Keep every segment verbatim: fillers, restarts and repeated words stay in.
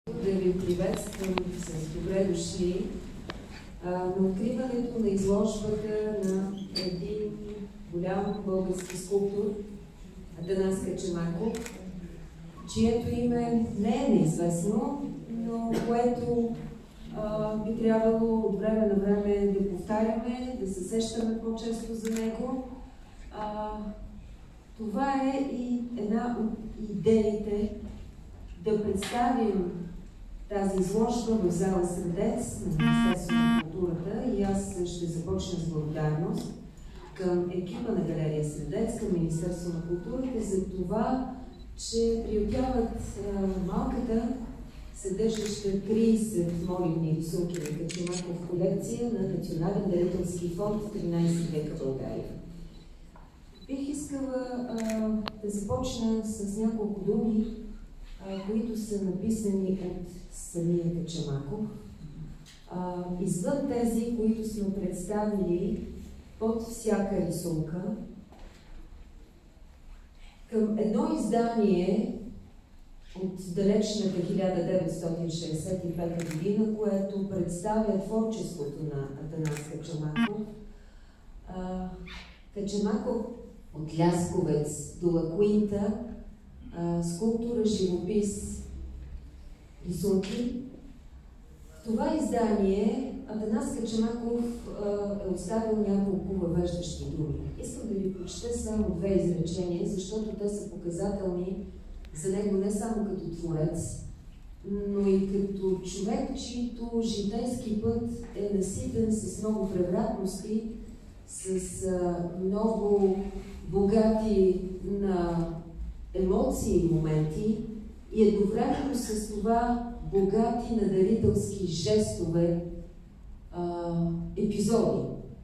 Да ви приветствам с добре дошли а, на откриването на изложбата на един голям български скулптор, Атанас Качамаков, чието име не е неизвестно, но което а, би трябвало от време на време да повтаряме, да се сещаме по-често за него. А, това е и една от идеите да представим тази изложба в зала Средец на Министерството на културата, и аз ще започна с благодарност към екипа на галерия Средец, към Министерството на културата за това, че приютяват малката, съдържаща трийсет моливни рисунки на Качамаков колекция на Национален дарителски фонд в тринайсети века в България. Бих искала а, да започна с няколко думи, а, които са написани от самия Качамаков. А, извън тези, които сме представили под всяка рисунка, към едно издание от далечната хиляда деветстотин шейсет и пета година, което представя творчеството на Атанас Качамаков. А, Качамаков от Лясковец до Лакуинта, скулптура, живопис, рисунки. В това издание Атанас Качамаков е оставил няколко въвеждащи думи. Искам да ви прочета само две изречения, защото те са показателни за него не само като творец, но и като човек, чийто житейски път е наситен с много превратности, с а, много богати на емоции и моменти и едновременно с това богати на дарителски жестове а, епизоди.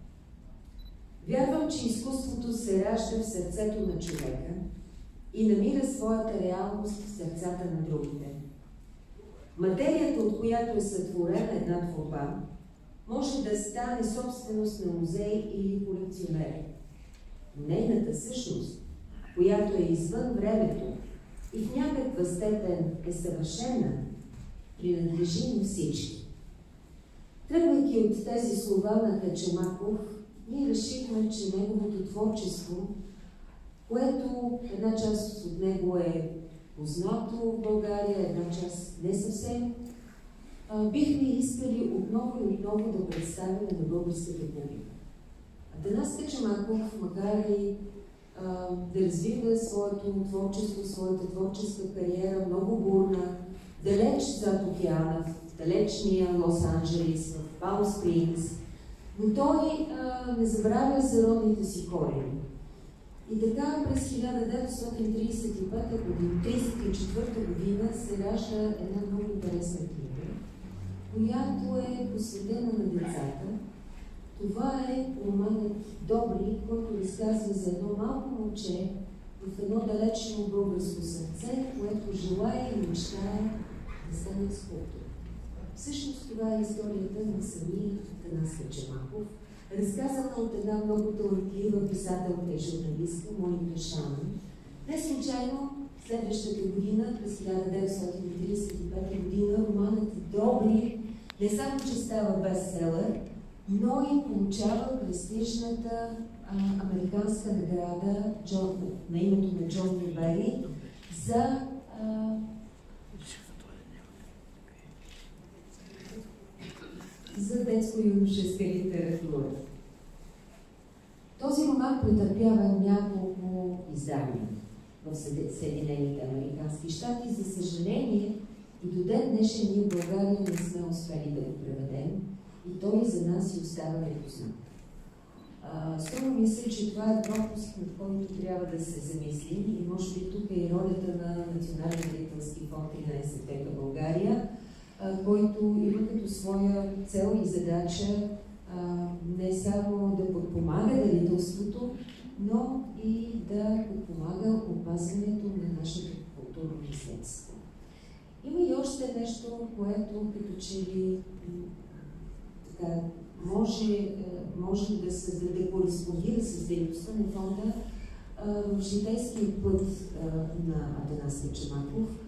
Вярвам, че изкуството се ражда в сърцето на човека и намира своята реалност в сърцата на другите. Материята, от която е сътворена една творба, може да стане собственост на музей или колекционер. Нейната същност, която е извън времето и в някаква степен е съвършена, принадлежи на всички. Тръгвайки от тези слова на Качамаков, ние решихме, че неговото творчество, което една част от него е познато в България, една част не съвсем, бихме искали отново и отново да представим на българската публика. Атанас Качамаков, макар и а, да развива своето творчество, своята творческа кариера, много бурна, далеч зад океана, в далечния Лос-Анджелес, в Палм Спрингс, но той а, не забравя за родните си корени. И така през хиляда деветстотин трийсет и пета година, трийсет и четвърта година се ражда една много интересна книга, която е посветена на децата. Това е романът Добри, който разказва за едно малко момче в едно далечно българско сърце, което желае и мечтае да стане скулптор. Всъщност това е историята на самия Атанас Качамаков, разказана от една много талантлива писателка и журналистка Моника Шанън. Не случайно следващата година, през хиляда деветстотин трийсет и пета година, романът Добри не само че става бестселър, но и получава престижната а, американска награда Джон, на името на Джон Нюбери за а, за детско-юношеска литература. Този роман претърпява няколко издания в Съединените американски щати. За съжаление, и до ден днешен ние в България не сме успели да го преведем и той за нас си остава непознат. Струва ми се, че това е пропуск, над който трябва да се замислим и може би тук е и ролята на Национален дарителски фонд тринайсети века в България, който има като своя цел и задача а, не само да подпомага дарителството, но и да подпомага опазването на нашето културно наследство. Има и още нещо, което като че ли така, може, може да се да кореспондира с дейността на фонда в житейския път а, на Атанас Качамаков.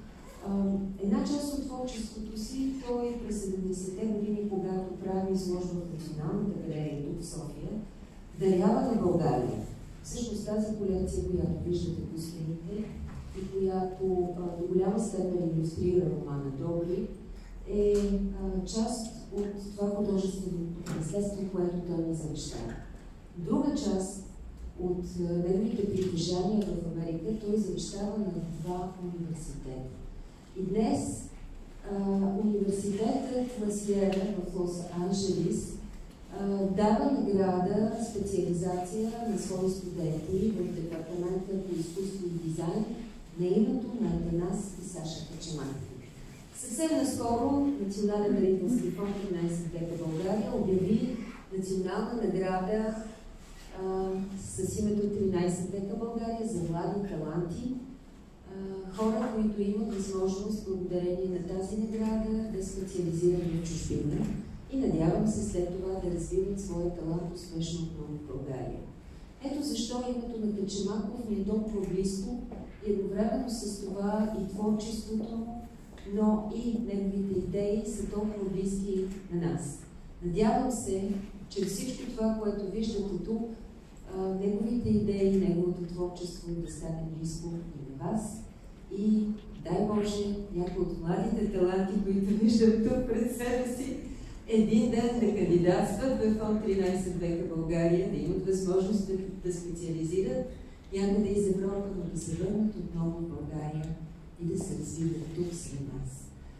Една част от творчеството си той през седемдесетте години, когато прави изложба в Националната галерия тук в София, дарява на България. Всъщност тази колекция, която виждате по стените и която а, до голяма степен илюстрира романа Добри, е а, част от това художествено наследство, което той ни завещава. Друга част от а, неговите притежания в Америка той завещава на два университета. И днес а, университетът на Сиера в Лос-Анджелес дава награда специализация на свои студенти в департамента по изкуство и дизайн на името на Атанас и Саша Качаман. Съвсем наскоро Национален дарителски фонд тринайсет века България обяви национална награда а, с името тринайсет века България за млади таланти, а, хора, които имат възможност благодарение на тази награда да специализират в чужбина. И надявам се след това да развиват своя талант успешно отново в България. Ето защо името на Качамаков ни е толкова близко и едновременно с това и творчеството, но и неговите идеи са толкова близки на нас. Надявам се, че всичко това, което виждате тук, неговите идеи, неговото творчество да стане близко и на вас. И дай Боже, някои от младите таланти, които виждам тук пред себе си, един ден да кандидатстват в фонд тринайсет века България, да имат възможност да, да специализират някъде из Европа, но да се върнат отново в България и да се развиват тук сред нас.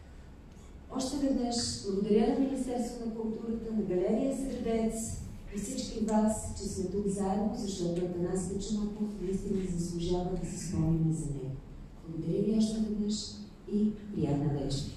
Още веднъж благодаря на Министерство на културата, на Галерия Средец и всички вас, че сме тук заедно, защото Атанас Качамаков наистина заслужава да се спомним за него. Благодаря ви още веднъж и приятна вечер!